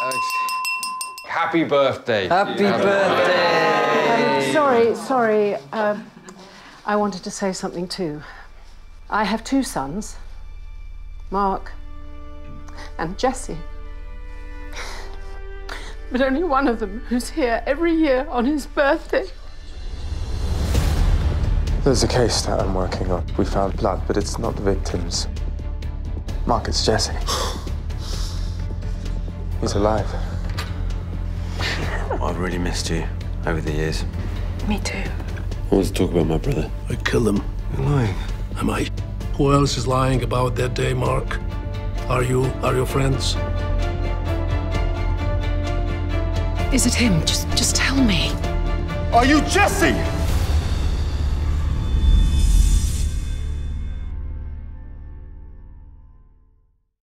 Happy birthday. Happy birthday. Sorry. I wanted to say something too. I have two sons, Mark and Jesse. But only one of them who's here every year on his birthday. There's a case that I'm working on. We found blood, but it's not the victims. Mark, it's Jesse. He's alive. I've really missed you over the years. Me too. I want to talk about my brother. I killed him. You're lying. Am I? Who else is lying about that day, Mark? Are you friends? Is it him? Just tell me. Are you Jesse?